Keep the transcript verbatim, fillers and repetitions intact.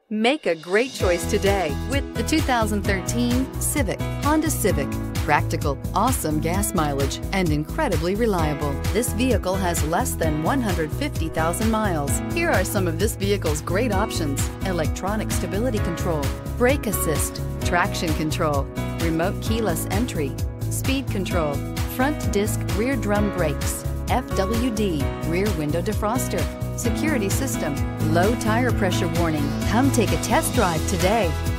Make a great choice today with the two thousand thirteen Civic, Honda Civic. Practical, awesome gas mileage, and incredibly reliable. This vehicle has less than one hundred fifty thousand miles. Here are some of this vehicle's great options: electronic stability control, brake assist, traction control, remote keyless entry, speed control, front disc rear drum brakes, F W D, rear window defroster, security system, low tire pressure warning. Come take a test drive today.